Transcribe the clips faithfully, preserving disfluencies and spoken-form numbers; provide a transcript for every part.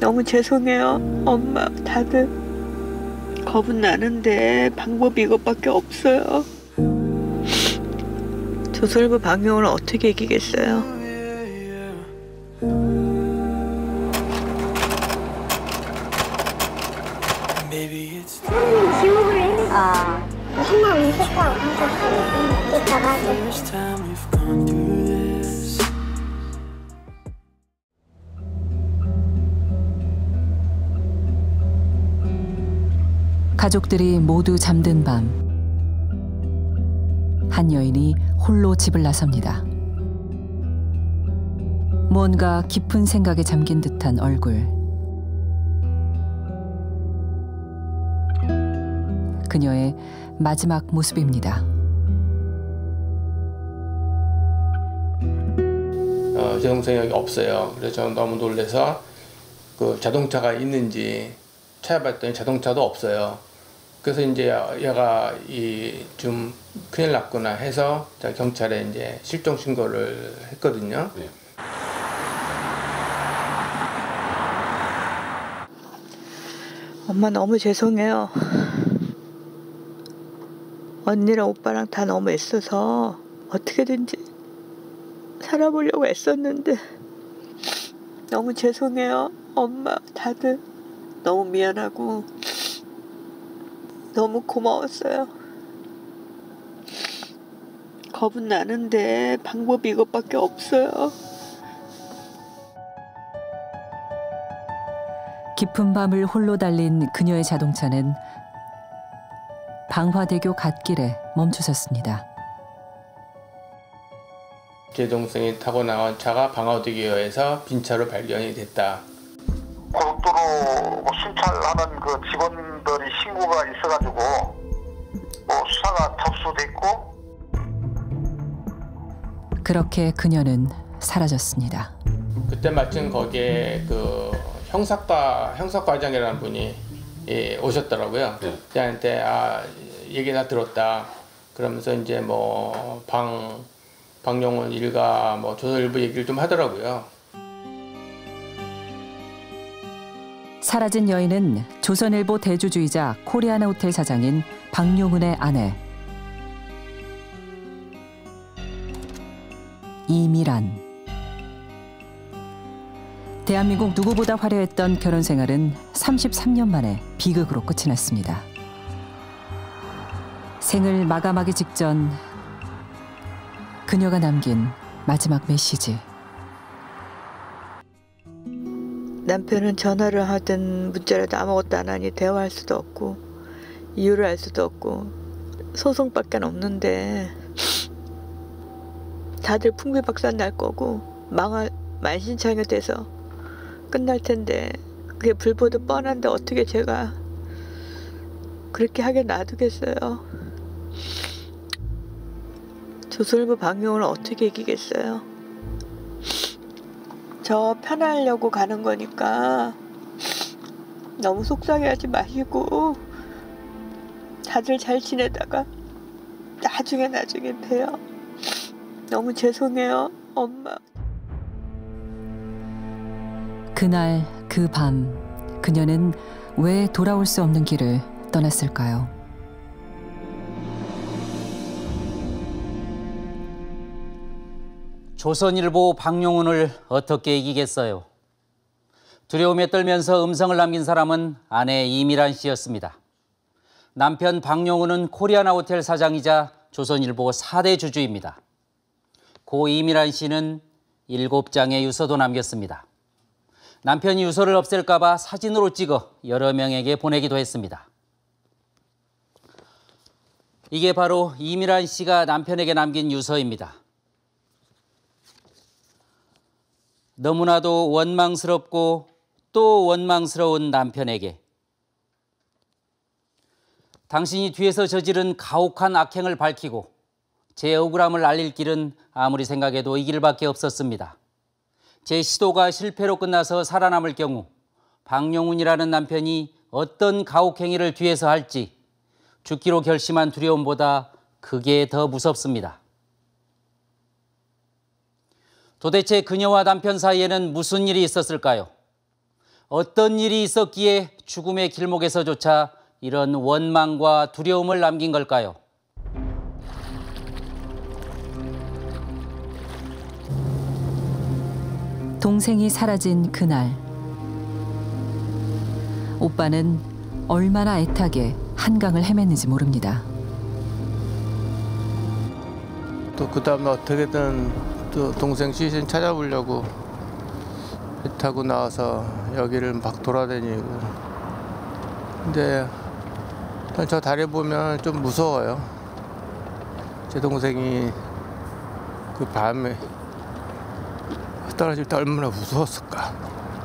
너무 죄송해요. 엄마, 다들. 겁은 나는데 방법이 이것밖에 없어요. 조선일보 방영을 어떻게 이기겠어요? 아, 정말 무섭다. 가족들이 모두 잠든 밤, 한 여인이 홀로 집을 나섭니다. 뭔가 깊은 생각에 잠긴 듯한 얼굴. 그녀의 마지막 모습입니다. 어, 제 동생이 여기 없어요. 그래서 저는 너무 놀라서 그 자동차가 있는지 찾아봤더니 자동차도 없어요. 그래서 이제 얘가 이 좀 큰일 났구나 해서 경찰에 이제 실종 신고를 했거든요. 네. 엄마 너무 죄송해요. 언니랑 오빠랑 다 너무 애써서 어떻게든지 살아보려고 애썼는데 너무 죄송해요. 엄마, 다들 너무 미안하고 너무 고마웠어요. 겁은 나는데 방법이 이것밖에 없어요. 깊은 밤을 홀로 달린 그녀의 자동차는 방화대교 갓길에 멈춰섰습니다. 제 동생이 타고 나온 차가 방화대교에서 빈 차로 발견이 됐다. 고속도로 순찰하는 그 직원들이 신고가 있어가지고 뭐 수사가 접수됐고. 그렇게 그녀는 사라졌습니다. 그때 마침 거기에 그 형사과 형사과장이라는 분이 예, 오셨더라고요. 네. 저한테 아 얘기 다 들었다. 그러면서 이제 뭐 방 방영훈 일가 뭐 조선일보 얘기를 좀 하더라고요. 사라진 여인은 조선일보 대주주이자 코리아나 호텔 사장인 방용훈의 아내 이미란. 대한민국 누구보다 화려했던 결혼 생활은 삼십삼 년 만에 비극으로 끝이 났습니다. 생을 마감하기 직전 그녀가 남긴 마지막 메시지. 남편은 전화를 하든 문자라도 아무것도 안 하니 대화할 수도 없고 이유를 알 수도 없고 소송밖에 없는데 다들 풍비박산 날 거고 망할 만신창이 돼서 끝날 텐데 그게 불보듯 뻔한데 어떻게 제가 그렇게 하게 놔두겠어요. 조선일보 방영을 어떻게 이기겠어요. 저 편하려고 가는 거니까 너무 속상해하지 마시고 다들 잘 지내다가 나중에 나중에 봬요. 너무 죄송해요, 엄마. 그날 그 밤 그녀는 왜 돌아올 수 없는 길을 떠났을까요? 조선일보 방용훈을 어떻게 이기겠어요? 두려움에 떨면서 음성을 남긴 사람은 아내 이미란 씨였습니다. 남편 방용훈은 코리아나 호텔 사장이자 조선일보 사 대 주주입니다. 고 이미란 씨는 일곱 장의 유서도 남겼습니다. 남편이 유서를 없앨까 봐 사진으로 찍어 여러 명에게 보내기도 했습니다. 이게 바로 이미란 씨가 남편에게 남긴 유서입니다. 너무나도 원망스럽고 또 원망스러운 남편에게 당신이 뒤에서 저지른 가혹한 악행을 밝히고 제 억울함을 알릴 길은 아무리 생각해도 이 길밖에 없었습니다. 제 시도가 실패로 끝나서 살아남을 경우 방용훈이라는 남편이 어떤 가혹행위를 뒤에서 할지 죽기로 결심한 두려움보다 그게 더 무섭습니다. 도대체 그녀와 남편 사이에는 무슨 일이 있었을까요? 어떤 일이 있었기에 죽음의 길목에서조차 이런 원망과 두려움을 남긴 걸까요? 동생이 사라진 그날, 오빠는 얼마나 애타게 한강을 헤맸는지 모릅니다. 또 그 다음에 어떻게든 또 동생 시신 찾아보려고 배 타고 나와서 여기를 막 돌아다니고. 근데 저 다리 보면 좀 무서워요. 제 동생이 그 밤에 떨어질 때 얼마나 무서웠을까.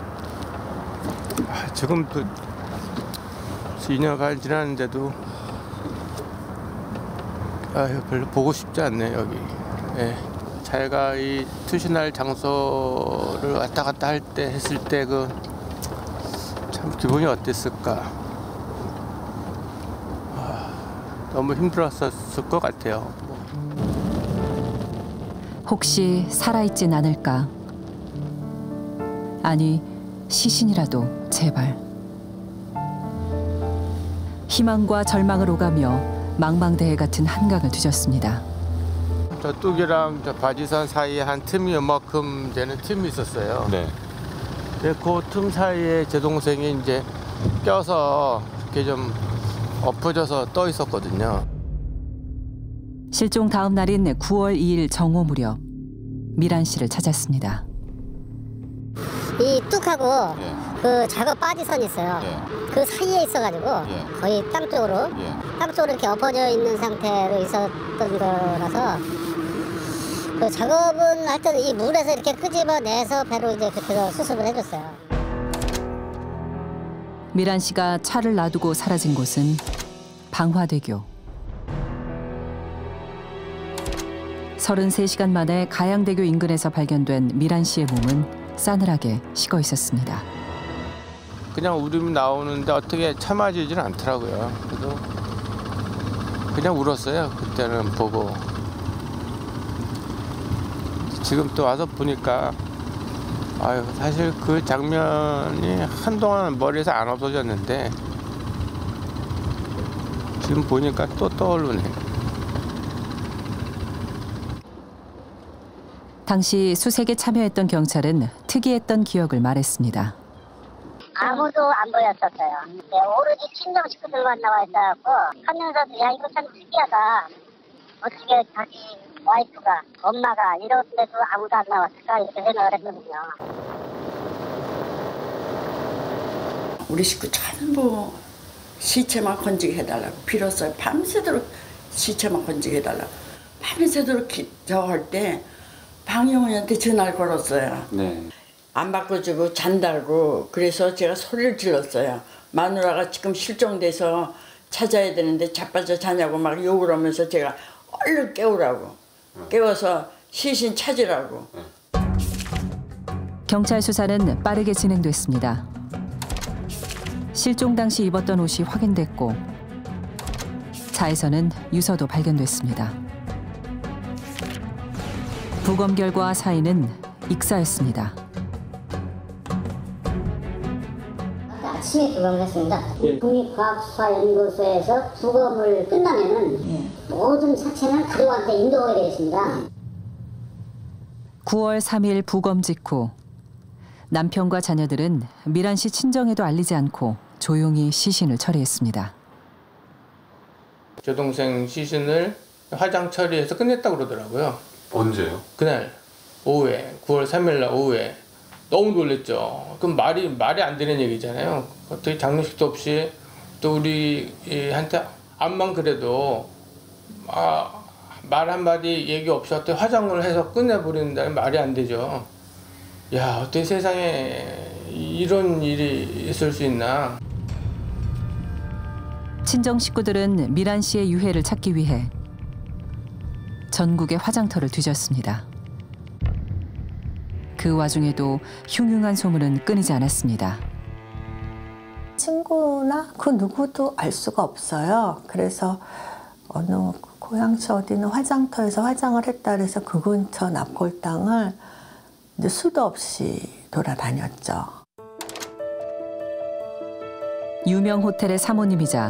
아, 지금도 이 년 반 지났는데도 아유, 별로 보고 싶지 않네 여기. 예. 자기가 이 투신할 장소를 왔다 갔다 할 때 했을 때 그 참 기분이 어땠을까. 아, 너무 힘들었었을 것 같아요. 혹시 살아있진 않을까? 아니, 시신이라도 제발. 희망과 절망을 오가며 망망대해 같은 한강을 뒤졌습니다. 저 뚝이랑 저 바지선 사이에 한 틈이 요만큼 되는 틈이 있었어요. 네. 그 틈 사이에 제 동생이 이제 껴서 이렇게 좀 엎어져서 떠 있었거든요. 실종 다음 날인 구월 이일 정오 무렵 미란 씨를 찾았습니다. 이 뚝하고 예. 그 작업 바지선이 있어요. 예. 그 사이에 있어가지고 예. 거의 땅 쪽으로 예. 땅 쪽으로 이렇게 엎어져 있는 상태로 있었던 거라서 그 작업은 하여튼 이 물에서 이렇게 끄집어내서 배로 이제 그렇게 해서 수습을 해줬어요. 미란 씨가 차를 놔두고 사라진 곳은 방화대교. 서른세 시간 만에 가양대교 인근에서 발견된 미란 씨의 몸은 싸늘하게 식어 있었습니다. 그냥 울음이 나오는데 어떻게 참아지지는 않더라고요. 그래도 그냥 울었어요. 그때는 보고. 지금 또 와서 보니까 아유, 사실 그 장면이 한동안 머리에서 안 없어졌는데 지금 보니까 또 떠오르네. 당시 수색에 참여했던 경찰은 특이했던 기억을 말했습니다. 아무도 안 보였었어요. 네, 오로지 친정 식구들만 나와 있어갖고 하면서도 야 이거 참 특이하다. 어떻게 자기 와이프가 엄마가 이런데도 아무도 안 나왔을까 이렇게 생각을 했거든요. 우리 식구 전부 시체만 건지게 해달라고 빌었어요. 밤새도록 시체만 건지게 해달라고. 밤새도록 저거 할 때 방영훈이한테 전화를 걸었어요. 네. 안 바꿔주고 잔다고. 그래서 제가 소리를 질렀어요. 마누라가 지금 실종돼서 찾아야 되는데 자빠져 자냐고 막 욕을 하면서 제가 얼른 깨우라고. 깨워서 시신 찾으라고. 경찰 수사는 빠르게 진행됐습니다. 실종 당시 입었던 옷이 확인됐고 차에서는 유서도 발견됐습니다. 부검 결과 사인은 익사였습니다. 아침에 부검을 했습니다. 국립과학수사연구소에서 부검을 끝나면은 모든 사체는 가족한테 인도하게 되어 있습니다. 구월 삼일 부검 직후 남편과 자녀들은 미란 씨 친정에도 알리지 않고 조용히 시신을 처리했습니다. 제 동생 시신을 화장 처리해서 끝냈다고 그러더라고요. 언제요? 그날 오후에 구월 삼일 날 오후에 너무 놀랬죠. 그럼 말이 말이 안 되는 얘기잖아요. 어떻게 장례식도 없이 또 우리한테 암만 그래도 아, 말 한마디 얘기 없이 어떻게 화장을 해서 끝내버린다는 말이 안 되죠. 야, 어떻게 세상에 이런 일이 있을 수 있나. 친정 식구들은 미란 씨의 유해를 찾기 위해 전국의 화장터를 뒤졌습니다. 그 와중에도 흉흉한 소문은 끊이지 않았습니다. 친구나 그 누구도 알 수가 없어요. 그래서 어느 고양시 어디는 화장터에서 화장을 했다 그래서 그 근처 납골당을 이제 수도 없이 돌아다녔죠. 유명 호텔의 사모님이자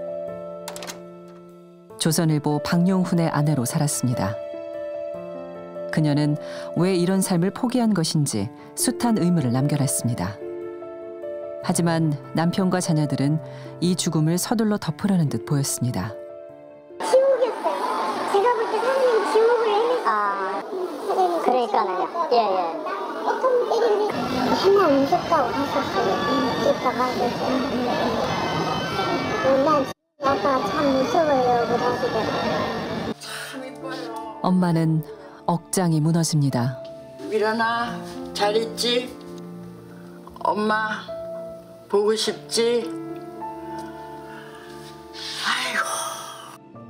조선일보 박용훈의 아내로 살았습니다. 그녀는 왜 이런 삶을 포기한 것인지 숱한 의문을 남겨놨습니다. 하지만 남편과 자녀들은 이 죽음을 서둘러 덮으려는 듯 보였습니다. 지옥이었어요. 제가 볼 때 사장님 지옥을 헤맸어요. 아, 그러니까요. 예, 예. 통 때리는데 맨날 무섭다고 하셨어요. 이따가 난 아빠가 참 무서워요. 그러시더라고요. 참 이뻐요. 엄마는 억장이 무너집니다. 미란아, 잘 있지? 엄마 보고 싶지? 아이고.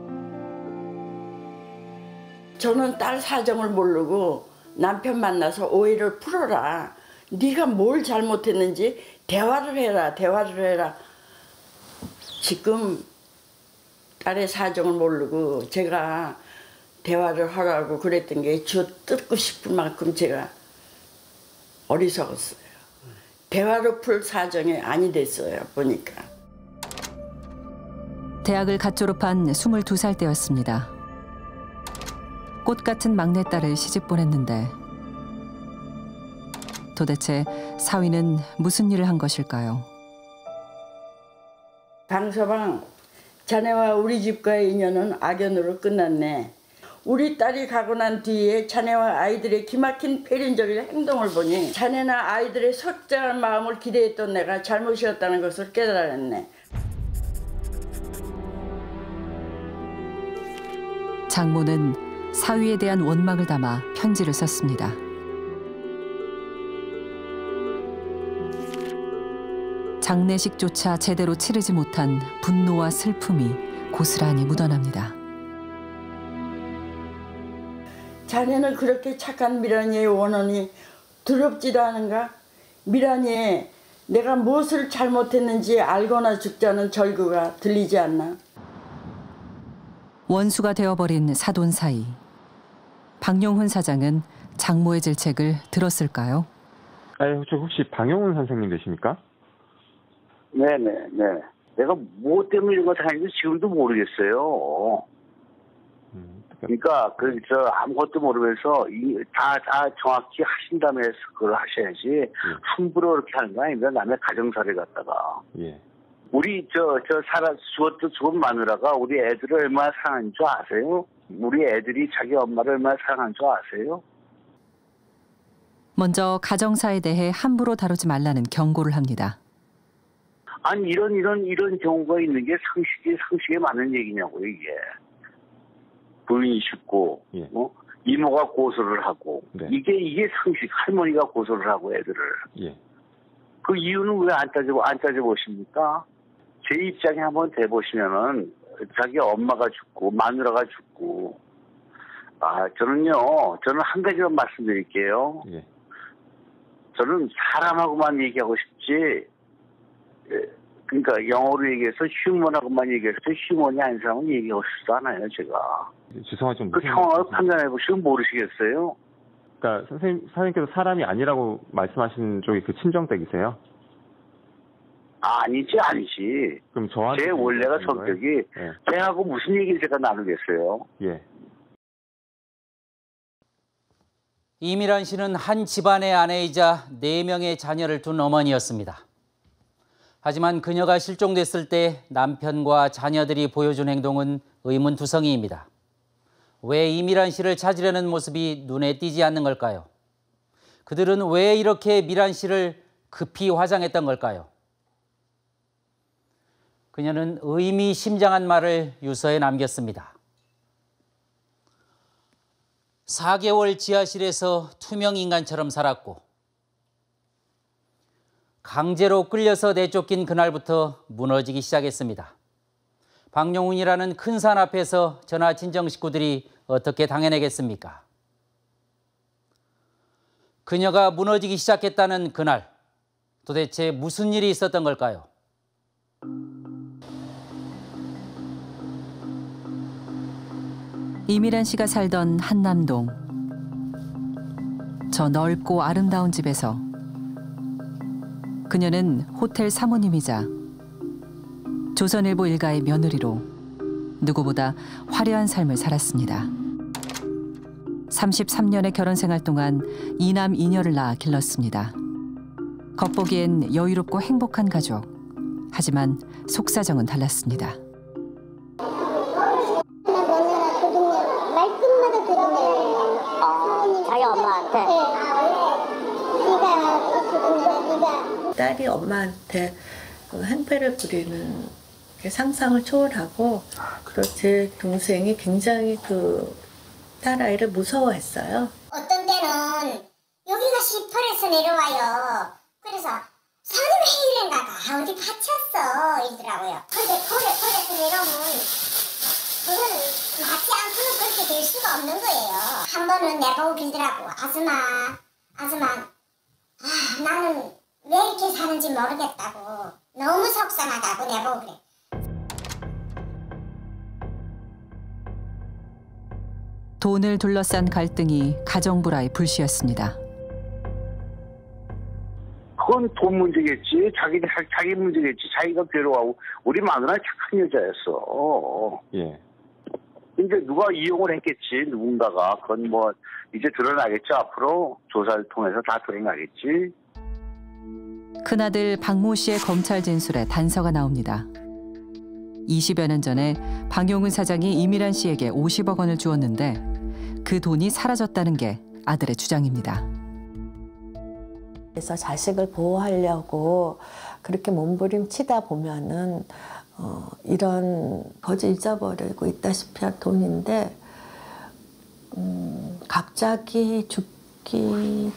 저는 딸 사정을 모르고 남편 만나서 오해를 풀어라. 네가 뭘 잘못했는지 대화를 해라. 대화를 해라. 지금 딸의 사정을 모르고 제가 대화를 하라고 그랬던 게 쥐어 뜯고 싶은 만큼 제가 어리석었어요. 대화로 풀 사정이 아니 됐어요, 보니까. 대학을 갓 졸업한 스물두 살 때였습니다. 꽃 같은 막내딸을 시집 보냈는데 도대체 사위는 무슨 일을 한 것일까요? 방서방, 자네와 우리 집과의 인연은 악연으로 끝났네. 우리 딸이 가고 난 뒤에 자네와 아이들의 기막힌 패륜적인 행동을 보니 자네나 아이들의 속죄한 마음을 기대했던 내가 잘못이었다는 것을 깨달았네. 장모는 사위에 대한 원망을 담아 편지를 썼습니다. 장례식조차 제대로 치르지 못한 분노와 슬픔이 고스란히 묻어납니다. 자네는 그렇게 착한 미란이의 원혼이 두렵지도 않은가? 미란이의 내가 무엇을 잘못했는지 알거나 죽자는 절규가 들리지 않나? 원수가 되어버린 사돈 사이. 박용훈 사장은 장모의 질책을 들었을까요? 아유, 저 혹시 방용훈 선생님 되십니까? 네네, 네. 내가 뭐 때문에 이런 거 다니는지 지금도 모르겠어요. 음, 그러니까, 그, 저, 아무것도 모르면서, 이, 다, 다 정확히 하신 다음에 그걸 하셔야지, 예. 함부로 그렇게 하는 거 아닙니다. 남의 가정사를 갖다가. 예. 우리, 저, 저, 살아, 죽었도 죽은 마누라가 우리 애들을 얼마나 사랑하는 줄 아세요? 우리 애들이 자기 엄마를 얼마나 사랑하는 줄 아세요? 먼저 가정사에 대해 함부로 다루지 말라는 경고를 합니다. 아니, 이런, 이런, 이런 경우가 있는 게 상식이, 상식에 맞는 얘기냐고요, 이게. 부인이 죽고, 예. 어? 이모가 고소를 하고, 네. 이게, 이게 상식, 할머니가 고소를 하고 애들을. 예. 그 이유는 왜 안 따져, 안 따져보십니까? 제 입장에 한번 대보시면은, 자기 엄마가 죽고, 마누라가 죽고, 아, 저는요, 저는 한 가지만 말씀드릴게요. 예. 저는 사람하고만 얘기하고 싶지, 그러니까 영어로 얘기해서 휴먼하고만 얘기해서 휴먼이 아닌 사람은 얘기하고 싶지도 않아요, 제가. 죄송하지만 그 상황을 판단해 보시면 모르시겠어요? 그러니까 선생님, 사장님께서 사람이 아니라고 말씀하시는 쪽이 그 친정댁이세요? 아니지, 아니지. 그럼 저한테 제 원래가 성격이 예. 걔하고 무슨 얘기를 제가 나누겠어요? 예. 이미란 씨는 한 집안의 아내이자 네 명의 자녀를 둔 어머니였습니다. 하지만 그녀가 실종됐을 때 남편과 자녀들이 보여준 행동은 의문투성이입니다. 왜 이미란 씨를 찾으려는 모습이 눈에 띄지 않는 걸까요? 그들은 왜 이렇게 미란 씨를 급히 화장했던 걸까요? 그녀는 의미심장한 말을 유서에 남겼습니다. 사 개월 지하실에서 투명 인간처럼 살았고 강제로 끌려서 내쫓긴 그날부터 무너지기 시작했습니다. 박용훈이라는 큰 산 앞에서 전하 친정 식구들이 어떻게 당해내겠습니까? 그녀가 무너지기 시작했다는 그날, 도대체 무슨 일이 있었던 걸까요? 이미란 씨가 살던 한남동. 저 넓고 아름다운 집에서 그녀는 호텔 사모님이자 조선일보 일가의 며느리로 누구보다 화려한 삶을 살았습니다. 삼십삼 년의 결혼 생활 동안 이남 이녀를 낳아 길렀습니다. 겉보기엔 여유롭고 행복한 가족. 하지만 속사정은 달랐습니다. 말끝마다 들으면 아, 자기 엄마한테 네가 네가 딸이 엄마한테 그 행패를 부리는 게 상상을 초월하고 또 제 동생이 굉장히 그 딸아이를 무서워했어요. 어떤 때는 여기가 시펄에서 내려와요. 그래서 사는 회의인가 가 어디 갇혔어 이러더라고요. 근데 펄에 펄에서 내려오면 그거는 맞지 않고는 그렇게 될 수가 없는 거예요. 한 번은 내보고 빌더라고. 아줌마 아줌마 아 나는 왜 이렇게 사는지 모르겠다고. 너무 속상하다고 내보고 그래. 돈을 둘러싼 갈등이 가정 불화의 불씨였습니다. 그건 돈 문제겠지. 자기 자기 문제겠지. 자기가 괴로워하고 우리 마누라 착한 여자였어. 예. 근데 누가 이용을 했겠지. 누군가가. 그건 뭐 이제 드러나겠죠. 앞으로 조사를 통해서 다 드러나겠지. 큰아들 박모 씨의 검찰 진술에 단서가 나옵니다. 이십여 년 전에 방용훈 사장이 이미란 씨에게 오십억 원을 주었는데 그 돈이 사라졌다는 게 아들의 주장입니다. 그래서 자식을 보호하려고 그렇게 몸부림치다 보면은 어, 이런 거저 잊어버리고 있다시피 한 돈인데 음, 갑자기 죽기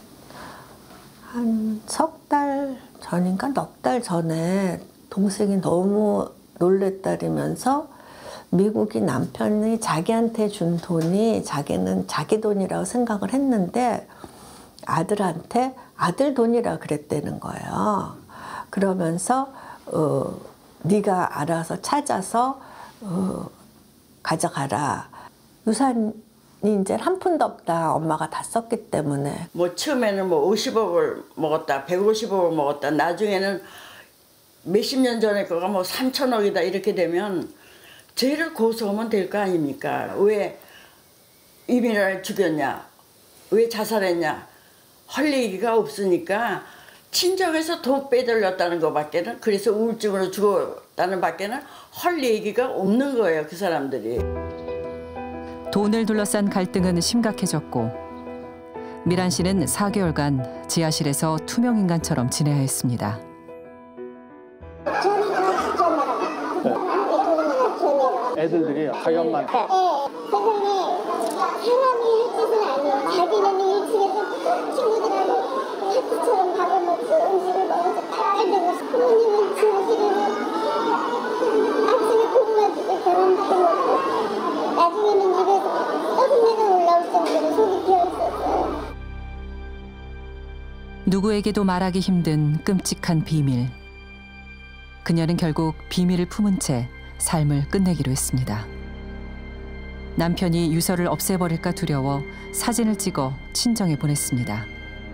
한 석 달 전인가 넉 달 전에 동생이 너무 놀랬다리면서 미국이 남편이 자기한테 준 돈이 자기는 자기 돈이라고 생각을 했는데 아들한테 아들 돈이라 그랬다는 거예요. 그러면서 어, 네가 알아서 찾아서 어, 가져가라. 유산이 이제 한 푼도 없다. 엄마가 다 썼기 때문에. 뭐 처음에는 뭐 오십억을 먹었다, 백오십억을 먹었다. 나중에는 몇십 년 전에 그거 뭐 삼천억이다 이렇게 되면 죄를 고소하면 될 거 아닙니까? 왜 이민아를 죽였냐? 왜 자살했냐? 할 얘기가 없으니까 친정에서 돈 빼돌렸다는 것밖에는 그래서 우울증으로 죽었다는 밖에는 할 얘기가 없는 거예요. 그 사람들이. 돈을 둘러싼 갈등은 심각해졌고 미란 씨는 사 개월간 지하실에서 투명 인간처럼 지내야 했습니다. 애들들이 자기 엄마. 네. 세상에 사람이 할 짓은 아니에요. 자기는 일 층에서 친구들하고 파티처럼 밥을 먹고 음식을 먹어서 빨대고 부모님은 지하실에서 아침에 고구마 주고 계란부터 먹고 나중에는 입에서 떠들매가 올라올 정도로 속이 비어 있었어요. 누구에게도 말하기 힘든 끔찍한 비밀. 그녀는 결국 비밀을 품은 채 삶을 끝내기로 했습니다. 남편이 유서를 없애버릴까 두려워 사진을 찍어 친정에 보냈습니다.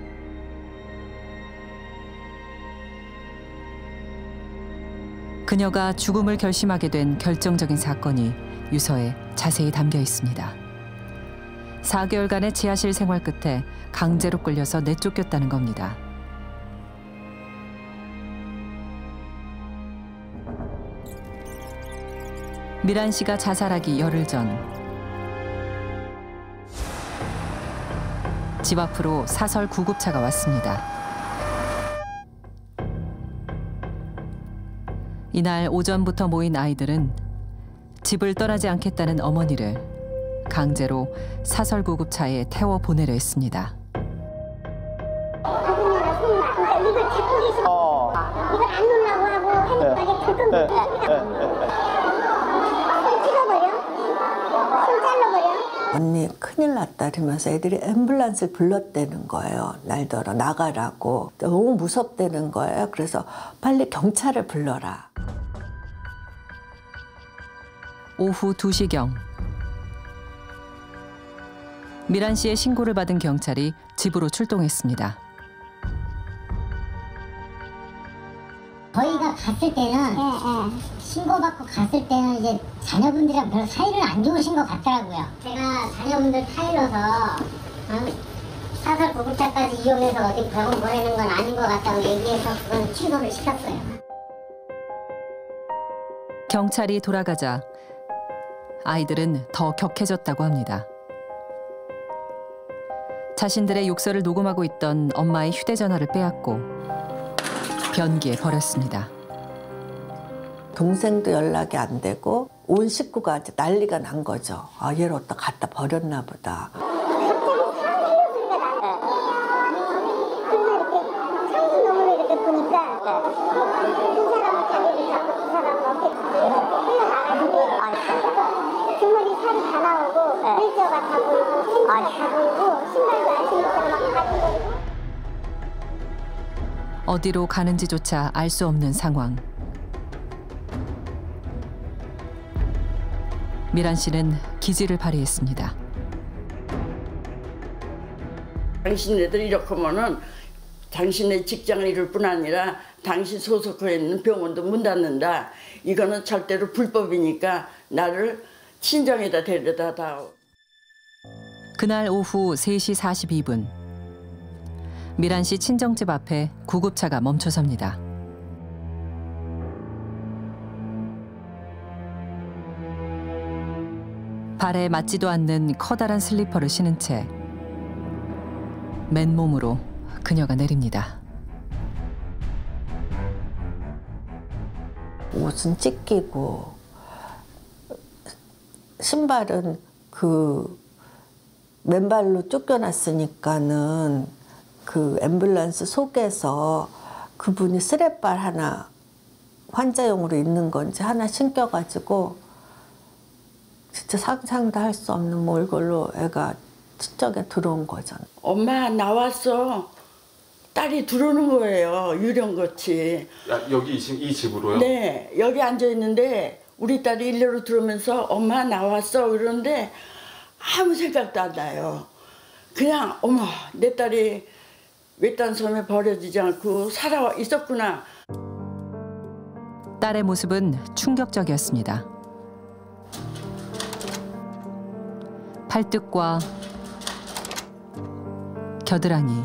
그녀가 죽음을 결심하게 된 결정적인 사건이 유서에 자세히 담겨 있습니다. 사 개월간의 지하실 생활 끝에 강제로 끌려서 내쫓겼다는 겁니다. 미란 씨가 자살하기 열흘 전 집 앞으로 사설 구급차가 왔습니다. 이날 오전부터 모인 아이들은 집을 떠나지 않겠다는 어머니를 강제로 사설 구급차에 태워 보내려 했습니다. 이걸 잡고 계시면 어. 이걸 안 놓으려고 하고 하니까 결국 네. 손 찍어버려? 손 잘라버려? 언니 큰일 났다 이러면서 애들이 앰뷸런스를 불렀다는 거예요. 날더러 나가라고. 너무 무섭다는 거예요. 그래서 빨리 경찰을 불러라. 오후 두 시경 미란 씨의 신고를 받은 경찰이 집으로 출동했습니다. 저희가 갔을 때는 신고받고 갔을 때는 이제 자녀분들이랑 별로 사이는 안 좋으신 것 같더라고요. 제가 자녀분들 타일러서 어? 사설 구급차까지 이용해서 어디 병원 보내는 건 아닌 것 같다고 얘기해서 그건 취소를 시켰어요. 경찰이 돌아가자 아이들은 더 격해졌다고 합니다. 자신들의 욕설을 녹음하고 있던 엄마의 휴대전화를 빼앗고 변기에 버렸습니다. 동생도 연락이 안 되고 온 식구가 이제 난리가 난 거죠. 아, 얘를 어디다 갖다 버렸나 보다. 주머니 살이 다 나오고 일자가 다 보이고 다 보이고 신발도 안 신고 막 가진 거고. 어디로 가는지조차 알 수 없는 상황. 미란 씨는 기지를 발휘했습니다. 당신네들 이렇게 하면은 당신의 직장을 잃을 뿐 아니라 당신 소속해 있는 병원도 문 닫는다. 이거는 절대로 불법이니까 나를 친정에다 데려다 다오. 그날 오후 세 시 사십이 분. 미란 씨 친정집 앞에 구급차가 멈춰섭니다. 발에 맞지도 않는 커다란 슬리퍼를 신은 채 맨몸으로 그녀가 내립니다. 옷은 찢기고 신발은 그 맨발로 쫓겨났으니까는 그 앰뷸런스 속에서 그분이 스랩발 하나 환자용으로 있는 건지 하나 신겨가지고 진짜 상상도 할 수 없는 몰골로 애가 친정에 들어온 거잖아. 엄마 나왔어. 딸이 들어오는 거예요. 유령같이. 야, 여기 이, 이 집으로요? 네. 여기 앉아있는데 우리 딸이 일례로 들어오면서 엄마 나왔어. 그러는데 아무 생각도 안 나요. 그냥 어머 내 딸이 외딴 섬에 버려지지 않고 살아 있었구나. 딸의 모습은 충격적이었습니다. 팔뚝과 겨드랑이,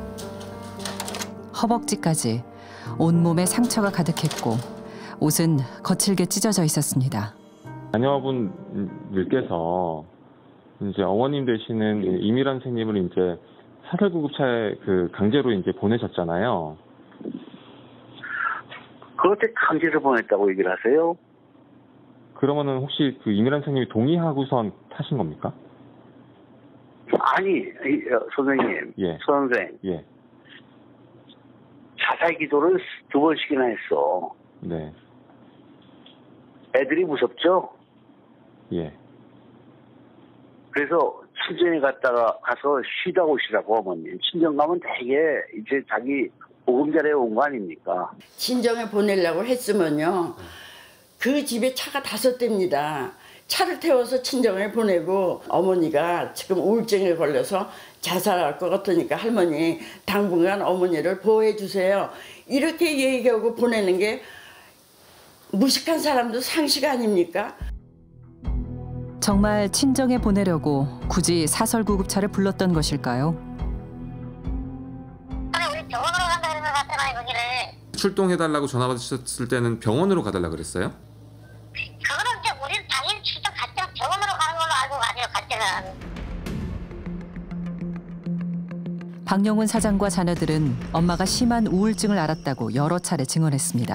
허벅지까지 온몸에 상처가 가득했고 옷은 거칠게 찢어져 있었습니다. 자녀분들께서 이제 어머님 되시는 이미란 선생님을 이제 사설구급차에 그 강제로 이제 보내셨잖아요. 그렇게 강제로 보냈다고 얘기를 하세요? 그러면은 혹시 그 이미란 선생님이 동의하고선 타신 겁니까? 아니, 이, 어, 선생님, 예. 선생, 예. 자살 기도를 두 번씩이나 했어. 네. 애들이 무섭죠? 예. 그래서 친정에 갔다가 가서 쉬다 오시라고 어머님. 친정 가면 되게 이제 자기 보금자리에 온 거 아닙니까? 친정에 보내려고 했으면요. 그 집에 차가 다섯 대입니다. 차를 태워서 친정에 보내고 어머니가 지금 우울증에 걸려서 자살할 것 같으니까 할머니 당분간 어머니를 보호해 주세요. 이렇게 얘기하고 보내는 게 무식한 사람도 상식 아닙니까? 정말 친정에 보내려고 굳이 사설구급차를 불렀던 것일까요? 아니 우리 병원으로 간다 그러면 갔잖아요 거기를. 출동해달라고 전화 받으셨을 때는 병원으로 가달라 그랬어요? 그거는 이제 우리는 당연히 출동 갔죠. 병원으로 가는 걸로 알고 가죠 갔지는. 박영훈 사장과 자녀들은 엄마가 심한 우울증을 앓았다고 여러 차례 증언했습니다.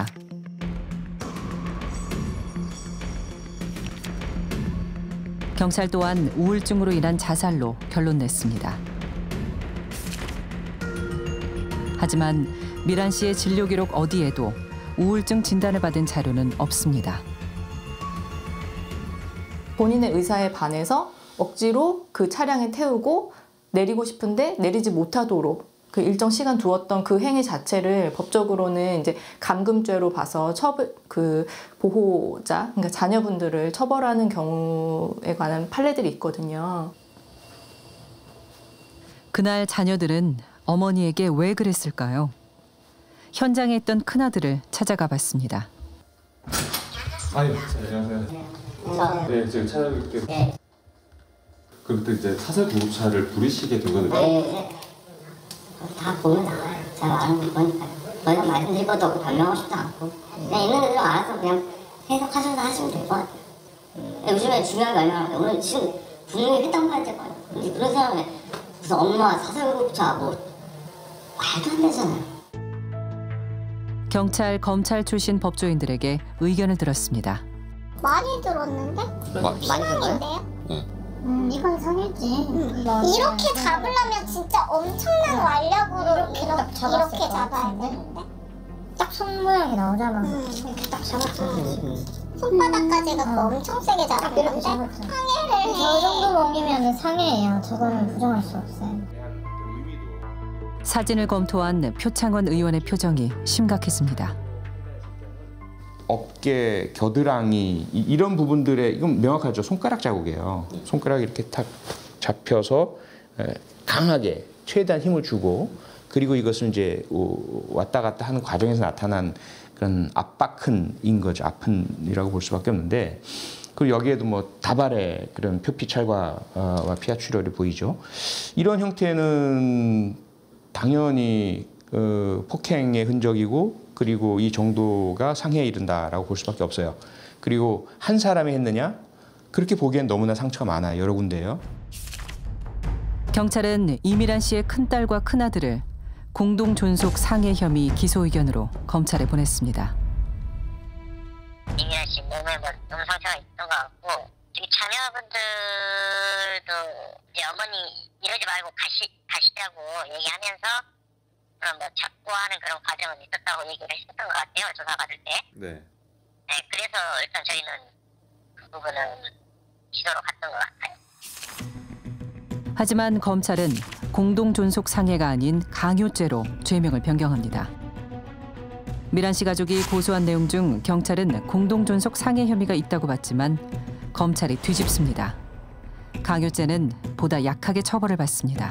경찰 또한 우울증으로 인한 자살로 결론 냈습니다. 하지만 미란 씨의 진료 기록 어디에도 우울증 진단을 받은 자료는 없습니다. 본인의 의사에 반해서 억지로 그 차량에 태우고 내리고 싶은데 내리지 못하도록 그 일정 시간 두었던 그 행위 자체를 법적으로는 이제 감금죄로 봐서 처벌 그 보호자 그러니까 자녀분들을 처벌하는 경우에 관한 판례들이 있거든요. 그날 자녀들은 어머니에게 왜 그랬을까요? 현장에 있던 큰아들을 찾아가 봤습니다. 아니, 안녕하세요. 네, 제가 찾아뵙게. 네. 그때 이제 사설 구급차를 부르시게 된 거는? 네. 다 보면 나와요. 제가 아는 거니까요. 저희가 말씀드릴 것도 없고 변명하고 싶도 않고 그냥 있는 그대로 알아서 그냥 해석하셔서 하시면 될 것 같아요. 요즘에 중요한 게 얼마나 오늘 지금 분명히 휘땅할 때가 근데 그런 사람이 무슨 엄마 사설구급차 뭐 말도 안 되잖아요. 경찰, 검찰 출신 법조인들에게 의견을 들었습니다. 많이 들었는데? 상해인데요? 네. 음, 이건 상해지. 음, 이렇게 잡으려면 진짜 엄청난 완력으로 이렇게, 이렇게, 이렇게 잡아야 되는데? 딱 손 모양이 나오잖아. 음, 이렇게 딱 잡았어. 음. 손바닥까지 갖고 어. 엄청 세게 잡았는데 상해를 해. 저 정도 먹이면 상해예요. 저거는 부정할 수 없어요. 사진을 검토한 표창원 의원의 표정이 심각했습니다. 어깨, 겨드랑이 이, 이런 부분들에 이건 명확하죠. 손가락 자국이에요. 손가락이 이렇게 탁 잡혀서 에, 강하게 최대한 힘을 주고 그리고 이것은 이제 오, 왔다 갔다 하는 과정에서 나타난 그런 압박흔인 거죠. 아픈이라고 볼 수밖에 없는데 그리고 여기에도 뭐 다발의 그런 표피 찰과와 피하 출혈이 보이죠. 이런 형태는 당연히 어, 폭행의 흔적이고 그리고 이 정도가 상해에 이른다라고 볼 수밖에 없어요. 그리고 한 사람이 했느냐? 그렇게 보기엔 너무나 상처가 많아요. 여러 군데요. 경찰은 이미란 씨의 큰딸과 큰아들을 공동 존속 상해 혐의 기소 의견으로 검찰에 보냈습니다. 이미란 씨 몸에 뭐 너무 상처가 있던 것 같고 저기 자녀분들도 이제 어머니 이러지 말고 가시, 가시라고 얘기하면서 그런 뭐 잡고 하는 그런 과정은 있었다고 얘기를 했었던 것 같아요. 조사 받을 때. 네. 네, 그래서 일단 저희는 그 부분은 기소로 갔던 것 같아요. 하지만 검찰은 공동 존속 상해가 아닌 강요죄로 죄명을 변경합니다. 미란 씨 가족이 고소한 내용 중 경찰은 공동 존속 상해 혐의가 있다고 봤지만 검찰이 뒤집습니다. 강요죄는 보다 약하게 처벌을 받습니다.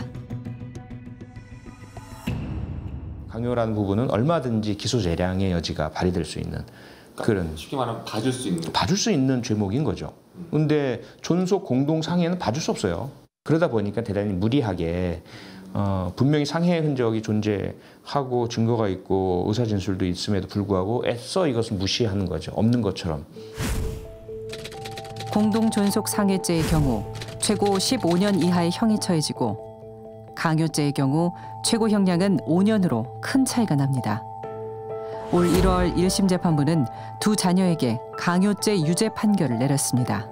강요라는 부분은 얼마든지 기소 재량의 여지가 발휘될 수 있는 그런 쉽게 말하면 봐줄 수 있는 봐줄 수 있는 죄목인 거죠. 근데 존속 공동 상해는 봐줄 수 없어요. 그러다 보니까 대단히 무리하게 어, 분명히 상해의 흔적이 존재하고 증거가 있고 의사 진술도 있음에도 불구하고 애써 이것을 무시하는 거죠. 없는 것처럼. 공동 존속 상해죄의 경우 최고 십오 년 이하의 형이 처해지고 강요죄의 경우 최고 형량은 오 년으로 큰 차이가 납니다. 올 일월 일 심 재판부는 두 자녀에게 강요죄 유죄 판결을 내렸습니다.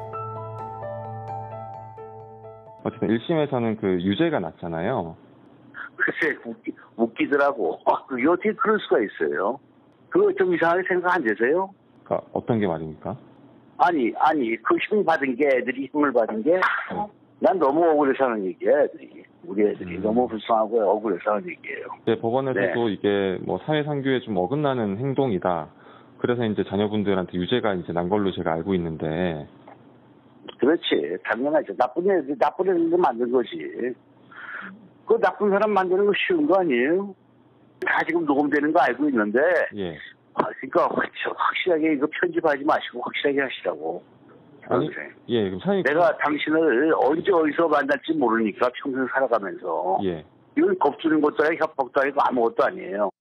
어쨌든 일 심에서는 그 유죄가 났잖아요. 글쎄 웃기, 웃기더라고. 아, 그게 어떻게 그럴 수가 있어요? 그거 좀 이상하게 생각 안 되세요? 그러니까 어떤 게 말입니까? 아니 아니 그 힘 받은 게 애들이 힘을 받은 게 난 너무 억울해서 하는 얘기야. 애들이 우리 애들이 음. 너무 불쌍하고 억울해서 하는 얘기예요. 네, 법원에서도 네. 이게 뭐 사회상규에 좀 어긋나는 행동이다. 그래서 이제 자녀분들한테 유죄가 이제 난 걸로 제가 알고 있는데. 그렇지, 당연하죠. 나쁜 애들 나쁜 애들 만든 거지. 그 나쁜 사람 만드는 거 쉬운 거 아니에요? 다 지금 녹음되는 거 알고 있는데. 예. 아, 그러니까 확실하게 이거 편집하지 마시고 확실하게 하시라고. 아니, 예, 그럼 사장님. 내가 당신을 언제 어디서 만날지 모르니까 평생 살아가면서. 예. 이건 겁주는 것도 아니고 협박도 아니고 아무것도 아니에요.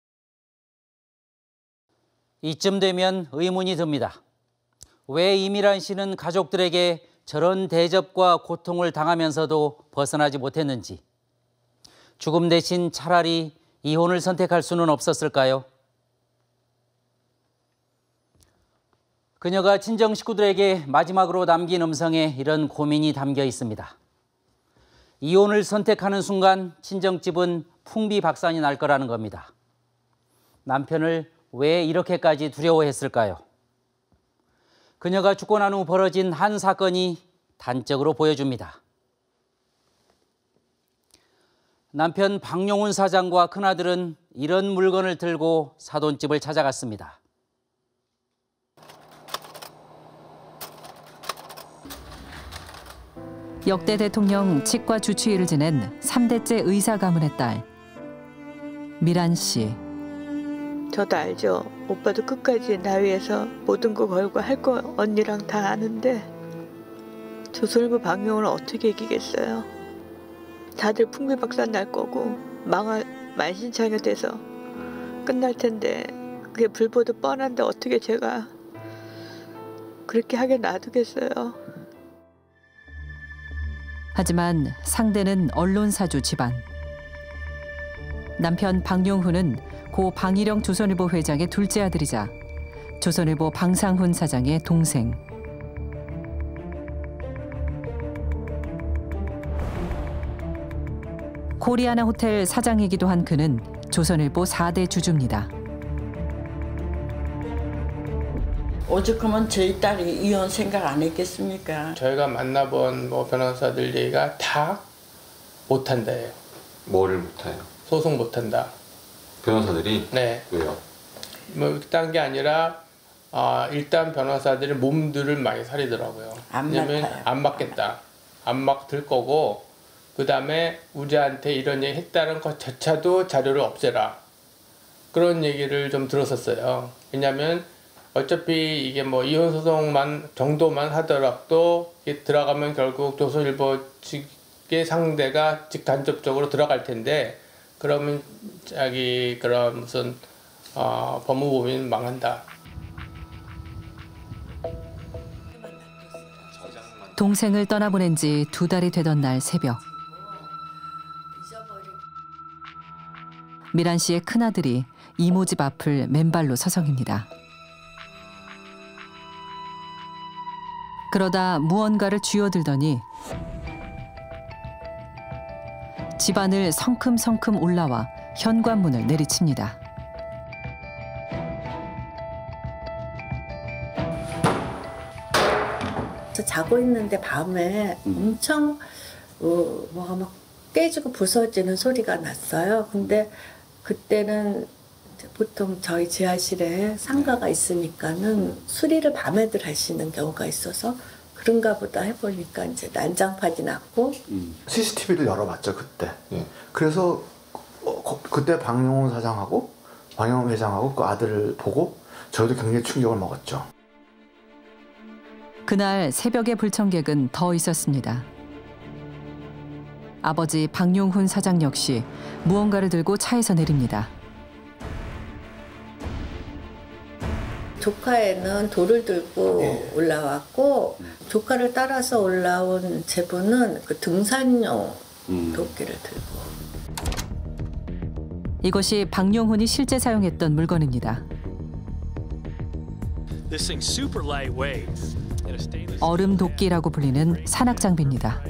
이쯤 되면 의문이 듭니다. 왜 이미란 씨는 가족들에게 저런 대접과 고통을 당하면서도 벗어나지 못했는지. 죽음 대신 차라리 이혼을 선택할 수는 없었을까요? 그녀가 친정 식구들에게 마지막으로 남긴 음성에 이런 고민이 담겨 있습니다. 이혼을 선택하는 순간 친정집은 풍비박산이 날 거라는 겁니다. 남편을 왜 이렇게까지 두려워했을까요? 그녀가 죽고 난 후 벌어진 한 사건이 단적으로 보여줍니다. 남편 박용훈 사장과 큰아들은 이런 물건을 들고 사돈집을 찾아갔습니다. 역대 대통령 치과 주치의를 지낸 삼 대째 의사 가문의 딸 미란 씨. 저도 알죠. 오빠도 끝까지 나 위해서 모든 거 걸고 할 거 언니랑 다 아는데 조선일보 방영을 어떻게 이기겠어요. 다들 풍비박산 날 거고 망할 만신창이 돼서 끝날 텐데 그게 불보듯 뻔한데 어떻게 제가 그렇게 하게 놔두겠어요. 하지만 상대는 언론사주 집안. 남편 박용훈은 고 방일영 조선일보 회장의 둘째 아들이자 조선일보 방상훈 사장의 동생. 코리아나 호텔 사장이기도 한 그는 조선일보 사 대 주주입니다. 오죽하면 저희 딸이 이혼 생각 안 했겠습니까? 저희가 만나본 뭐 변호사들 얘기가 다 못한다예요. 뭐를 못해요? 소송 못한다. 변호사들이? 네. 왜요? 뭐 그딴 게 아니라 아, 일단 변호사들이 몸들을 많이 사리더라고요. 안 왜냐면 맡아요. 안 맡겠다. 안 맡을 거고 그 다음에 우리한테 이런 얘기 했다는 것조차도 자료를 없애라. 그런 얘기를 좀 들었었어요. 왜냐면 어차피 이게 뭐 이혼 소송만 정도만 하더라도 이게 들어가면 결국 조선일보 측의 상대가 직간접적으로 들어갈 텐데 그러면 자기 그런 무슨 어, 법무법인 망한다. 동생을 떠나보낸 지 두 달이 되던 날 새벽. 미란 씨의 큰아들이 이모 집 앞을 맨발로 서성입니다. 그러다 무언가를 쥐어들더니 집안을 성큼성큼 올라와 현관문을 내리칩니다. 자고 있는데 밤에 엄청 어, 뭐가 막 깨지고 부서지는 소리가 났어요. 근데 그때는 보통 저희 지하실에 상가가 있으니까는 수리를 밤에들 하시는 경우가 있어서 그런가 보다 해보니까 이제 난장판이 났고 음. 씨씨티비를 열어봤죠 그때. 예. 그래서 어, 거, 그때 박용훈 사장하고 방영훈 회장하고 그 아들을 보고 저희도 굉장히 충격을 먹었죠. 그날 새벽의 불청객은 더 있었습니다. 아버지 박용훈 사장 역시 무언가를 들고 차에서 내립니다. 조카에는 돌을 들고 네. 올라왔고 조카를 따라서 올라온 제부는 그 등산용 음. 도끼를 들고. 이것이 박용훈이 실제 사용했던 물건입니다. 얼음 도끼라고 불리는 산악 장비입니다.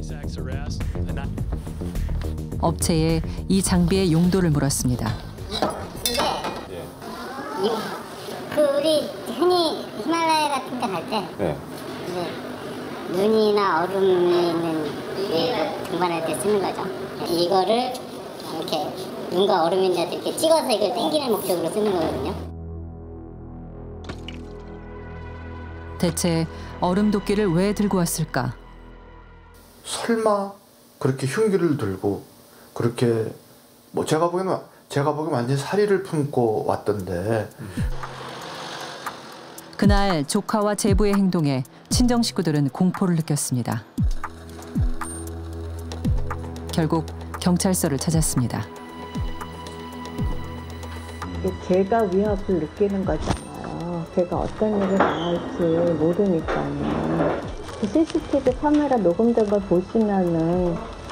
업체에 이 장비의 용도를 물었습니다. 네. 그 우리 흔히 히말라야 같은 데 갈 때 네. 이제 눈이나 얼음이 있는 데 등반할 때 쓰는 거죠. 이거를 이렇게 눈과 얼음이 있는 데 이렇게 찍어서 이걸 당기는 목적으로 쓰는 거거든요. 대체 얼음 도끼를 왜 들고 왔을까? 설마 그렇게 흉기를 들고 그렇게 뭐 제가 보기에는 제가 보기엔 완전 사리를 품고 왔던데. 그날 조카와 제부의 행동에 친정 식구들은 공포를 느꼈습니다. 결국 경찰서를 찾았습니다. 제가 위협을 느끼는 거잖아요. 제가 어떤 일을 당할지 모르니까요. 그 씨씨티비 카메라 녹음된 걸 보시면은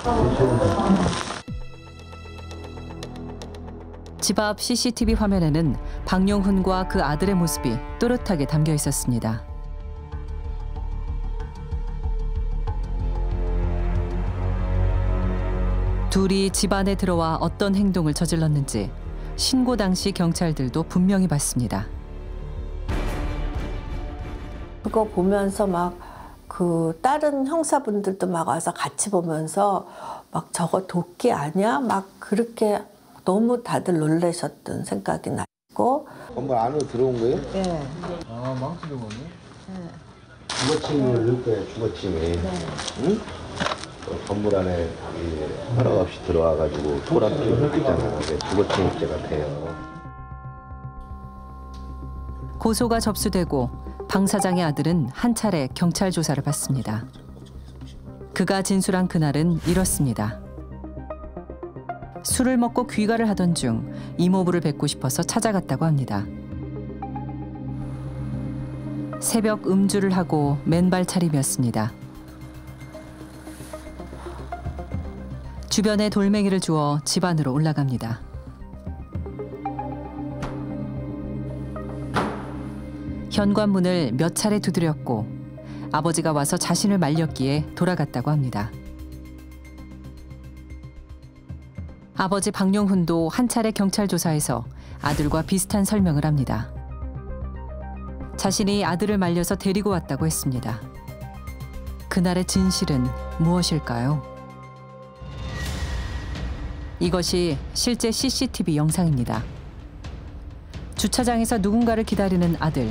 집 앞 씨씨티비 화면에는 박용훈과 그 아들의 모습이 또렷하게 담겨 있었습니다. 둘이 집 안에 들어와 어떤 행동을 저질렀는지 신고 당시 경찰들도 분명히 봤습니다. 그거 보면서 막 그 다른 형사분들도 막 와서 같이 보면서 막 저거 도끼 아니야? 막 그렇게 너무 다들 놀라셨던 생각이 나고. 건물 안으로 들어온 거예요? 네. 아, 망치 들어오네? 네. 주거침을 넣을 거예요, 주거침이. 네. 응? 어, 건물 안에 허락 없이 들어와가지고 소란피를 했잖아. 주거침입죄가 돼요. 고소가 접수되고 방 사장의 아들은 한 차례 경찰 조사를 받습니다. 그가 진술한 그날은 이렇습니다. 술을 먹고 귀가를 하던 중 이모부를 뵙고 싶어서 찾아갔다고 합니다. 새벽 음주를 하고 맨발 차림이었습니다. 주변에 돌멩이를 주워 집 안으로 올라갑니다. 현관문을 몇 차례 두드렸고 아버지가 와서 자신을 말렸기에 돌아갔다고 합니다. 아버지 박용훈도 한 차례 경찰 조사에서 아들과 비슷한 설명을 합니다. 자신이 아들을 말려서 데리고 왔다고 했습니다. 그날의 진실은 무엇일까요? 이것이 실제 씨씨티비 영상입니다. 주차장에서 누군가를 기다리는 아들.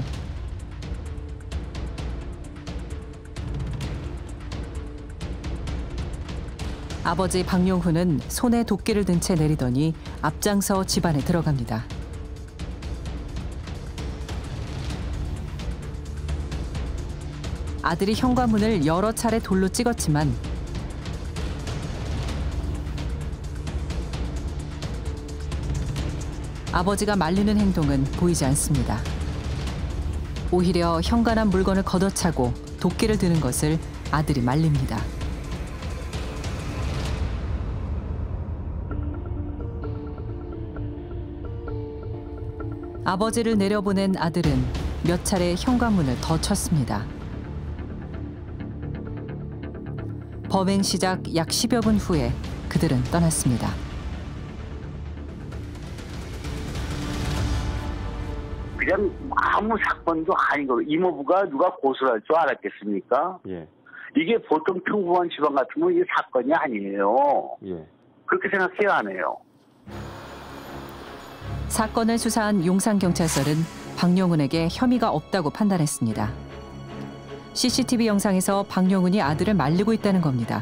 아버지 박용훈은 손에 도끼를 든 채 내리더니 앞장서 집 안에 들어갑니다. 아들이 현관문을 여러 차례 돌로 찍었지만 아버지가 말리는 행동은 보이지 않습니다. 오히려 현관안 물건을 걷어차고 도끼를 드는 것을 아들이 말립니다. 아버지를 내려보낸 아들은 몇 차례 현관문을 더 쳤습니다. 범행 시작 약 십여 분 후에 그들은 떠났습니다. 그냥 아무 사건도 아닌 거. 이모부가 누가 고소를 할 줄 알았겠습니까? 예. 이게 보통 평범한 집안 같으면 이게 사건이 아니에요. 예. 그렇게 생각해야 하네요. 사건을 수사한 용산경찰서는 박용훈에게 혐의가 없다고 판단했습니다. 씨씨티비 영상에서 박용훈이 아들을 말리고 있다는 겁니다.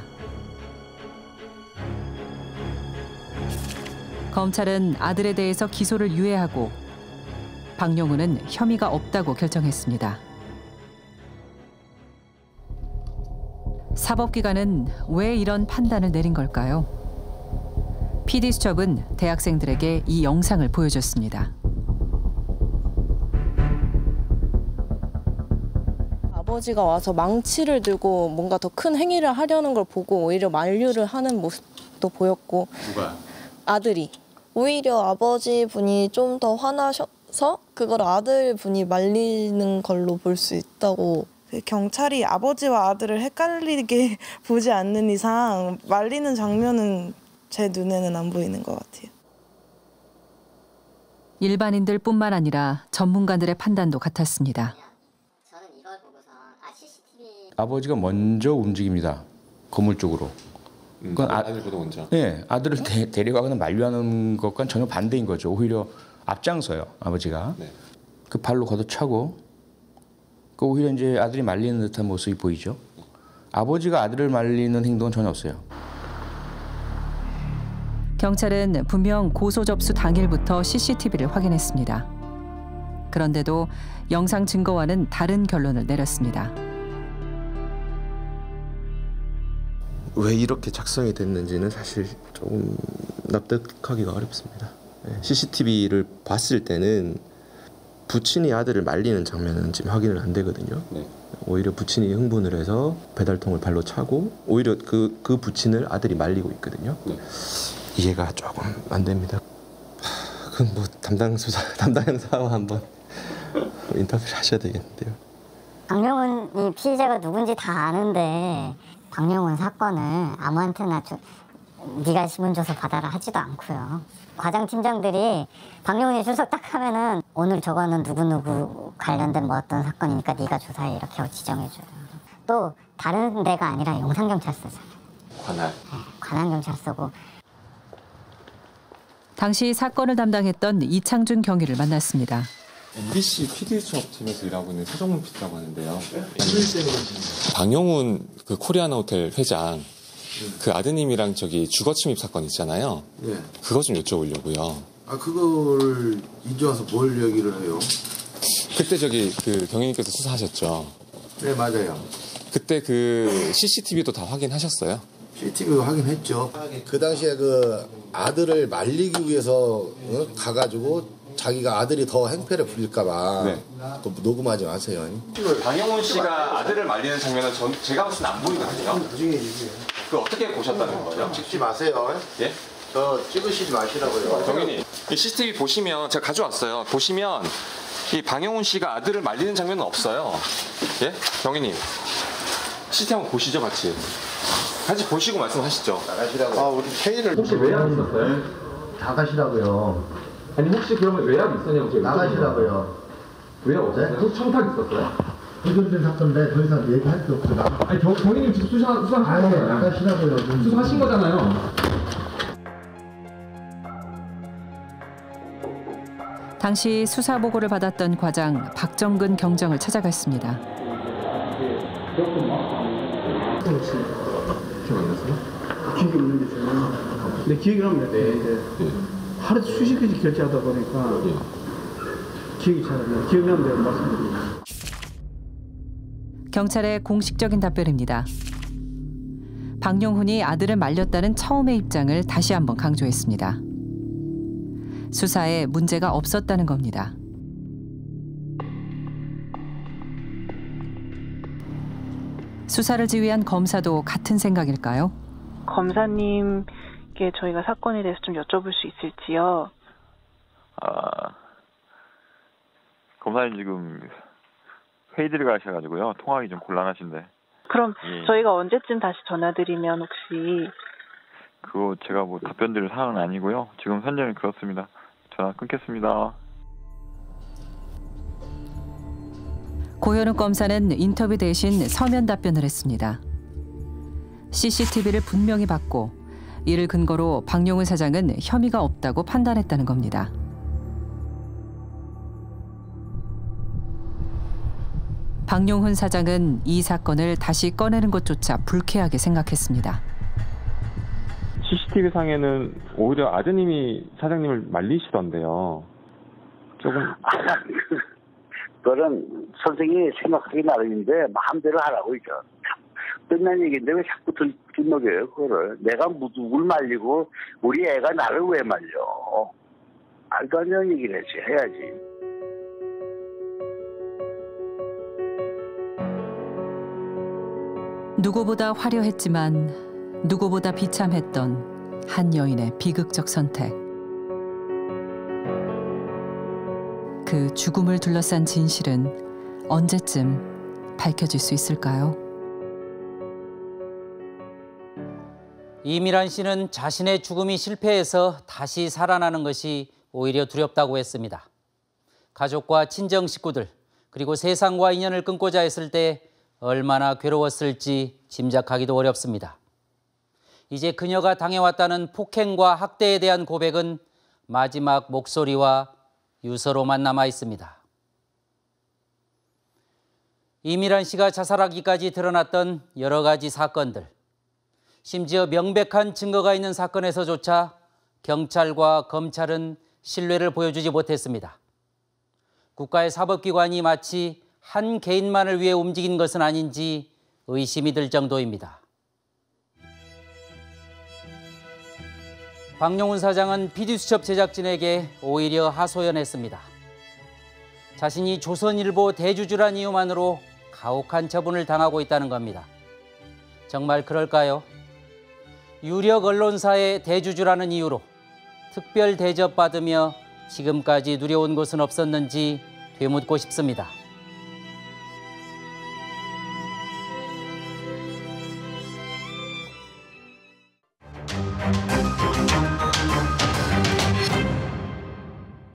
검찰은 아들에 대해서 기소를 유예하고 박용훈은 혐의가 없다고 결정했습니다. 사법기관은 왜 이런 판단을 내린 걸까요? 피디수첩은 대학생들에게 이 영상을 보여줬습니다. 아버지가 와서 망치를 들고 뭔가 더 큰 행위를 하려는 걸 보고 오히려 만류를 하는 모습도 보였고. 누가? 아들이. 오히려 아버지 분이 좀 더 화나셔서 그걸 아들 분이 말리는 걸로 볼 수 있다고. 경찰이 아버지와 아들을 헷갈리게 보지 않는 이상 말리는 장면은 제 눈에는 안 보이는 것 같아요. 일반인들뿐만 아니라 전문가들의 판단도 같았습니다. 아버지가 먼저 움직입니다. 건물 쪽으로. 음, 그건 아, 아들보다 먼저. 네, 아들을 데, 데려가거나 만류하는 것과는 전혀 반대인 거죠. 오히려 앞장서요, 아버지가. 네. 그 발로 걷어차고, 그 오히려 이제 아들이 말리는 듯한 모습이 보이죠. 아버지가 아들을 말리는 행동은 전혀 없어요. 경찰은 분명 고소 접수 당일부터 씨씨티비를 확인했습니다. 그런데도 영상 증거와는 다른 결론을 내렸습니다. 왜 이렇게 작성이 됐는지는 사실 조금 납득하기가 어렵습니다. 씨씨티비를 봤을 때는 부친이 아들을 말리는 장면은 지금 확인은 안 되거든요. 네. 오히려 부친이 흥분을 해서 배달통을 발로 차고 오히려 그, 그 부친을 아들이 말리고 있거든요. 네. 이해가 조금 안 됩니다. 그건 뭐 담당 수사, 담당 형사와 한번 인터뷰를 하셔야 되겠는데요. 박용훈이 피해자가 누군지 다 아는데 박용훈 사건을 아무한테나 줘, 네가 신문 줘서 받아라 하지도 않고요. 과장팀장들이 박용훈이 출석 딱 하면은 오늘 저거는 누구누구 관련된 뭐 어떤 사건이니까 네가 조사해 이렇게 지정해줘요. 또 다른 데가 아니라 용산경찰서잖아요. 관할. 네, 관할경찰서고. 당시 사건을 담당했던 이창준 경위를 만났습니다. 엠비씨 피디수첩 팀에서 일하고 있는 서정문 피디라고 하는데요. 방용훈 그 코리아나 호텔 회장 그 아드님이랑 저기 주거 침입 사건 있잖아요. 네. 그거 좀 여쭤보려고요. 아 그거를 이제 와서 뭘 얘기를 해요? 그때 저기 그 경위님께서 수사하셨죠? 네, 맞아요. 그때 그 씨씨티비도 다 확인하셨어요? 씨씨티비 확인했죠. 그 당시에 그 아들을 말리기 위해서 어? 가가지고 자기가 아들이 더 행패를 부릴까봐 네. 그 녹음하지 마세요. 방영훈 씨가 아들을 말리는 장면은 전, 제가 봤을 때 안 보이거든요. 나중에 얘기해요. 그 어떻게 보셨다는 거예요? 찍지 마세요. 예? 저 찍으시지 마시라고요. 경위님, 이 씨씨티비 보시면 제가 가져왔어요. 보시면 이 방영훈 씨가 아들을 말리는 장면은 없어요. 예? 경위님, 씨씨티비 한번 보시죠, 같이. 같이 보시고 말씀하시죠. 나가시라고요. 아, 우리 회의를 혹시 외압 있었어요? 나가시라고요. 아니 혹시 그러면 외압 있었냐고 제가 나가시라고요. 외압 없었어요? 혹시 청탁 있었어요? 해결된 사건인데 더 이상 얘기할 게 없어요. 나가. 아니 경, 경위님 지금 수사, 수사하신 거잖아요. 나가시라고요. 수사하신 거잖아요. 당시 수사 보고를 받았던 과장 박정근 경정을 찾아갔습니다. 기억 안 났어요? 기억이 없는데 저는. 내 기억이 나면 돼. 하루 수십 개씩 결제하다 보니까 기억이 잘 안 나요. 기억나면 내가 말씀드립니다. 경찰의 공식적인 답변입니다. 박용훈이 아들을 말렸다는 처음의 입장을 다시 한번 강조했습니다. 수사에 문제가 없었다는 겁니다. 수사를 지휘한 검사도 같은 생각일까요? 검사님께 저희가 사건에 대해서 좀 여쭤볼 수 있을지요? 아, 검사님 지금 회의 들어가셔가지고요. 통화하기 좀 곤란하신데. 그럼 예. 저희가 언제쯤 다시 전화드리면 혹시... 그거 제가 뭐 답변 드릴 사항은 아니고요. 지금 현재는 그렇습니다. 전화 끊겠습니다. 고현욱 검사는 인터뷰 대신 서면 답변을 했습니다. 씨씨티비를 분명히 봤고 이를 근거로 박용훈 사장은 혐의가 없다고 판단했다는 겁니다. 박용훈 사장은 이 사건을 다시 꺼내는 것조차 불쾌하게 생각했습니다. 씨씨티비 상에는 오히려 아드님이 사장님을 말리시던데요. 조금... 그거는 선생님이 생각하기 나름인데 마음대로 하라고 이죠. 끝난 얘기인데 왜 자꾸 들, 들먹여요 그거를. 내가 누굴 말리고 우리 애가 나를 왜 말려. 말도 안 되는 얘기를 해야지. 해야지. 누구보다 화려했지만 누구보다 비참했던 한 여인의 비극적 선택. 그 죽음을 둘러싼 진실은 언제쯤 밝혀질 수 있을까요? 이미란 씨는 자신의 죽음이 실패해서 다시 살아나는 것이 오히려 두렵다고 했습니다. 가족과 친정 식구들 그리고 세상과 인연을 끊고자 했을 때 얼마나 괴로웠을지 짐작하기도 어렵습니다. 이제 그녀가 당해왔다는 폭행과 학대에 대한 고백은 마지막 목소리와 유서로만 남아 있습니다. 이미란 씨가 자살하기까지 드러났던 여러 가지 사건들, 심지어 명백한 증거가 있는 사건에서조차 경찰과 검찰은 신뢰를 보여주지 못했습니다. 국가의 사법기관이 마치 한 개인만을 위해 움직인 것은 아닌지 의심이 들 정도입니다. 박용훈 사장은 피디수첩 제작진에게 오히려 하소연했습니다. 자신이 조선일보 대주주란 이유만으로 가혹한 처분을 당하고 있다는 겁니다. 정말 그럴까요? 유력 언론사의 대주주라는 이유로 특별 대접받으며 지금까지 누려온 것은 없었는지 되묻고 싶습니다.